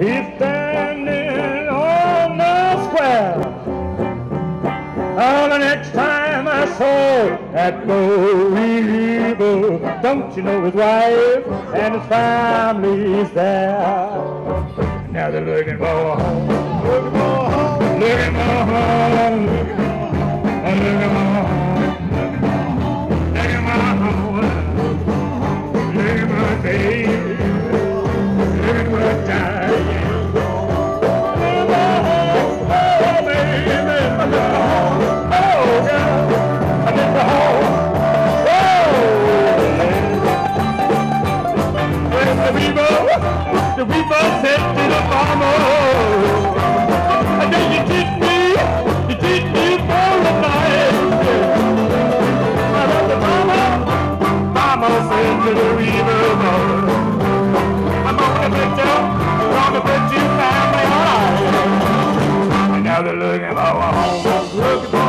He's standing on the square. Oh, the next time I saw that boy evil, don't you know his wife and his family's there? Now they're looking for a home, looking for a home, looking for a home, looking for a home, looking for a home, looking for a home, looking for a baby, looking for a time. The weaver said to the farmer, I know you treat me for the night. But the mama said to the weaver, I'm gonna put you family alright. And now they're looking for a home, looking for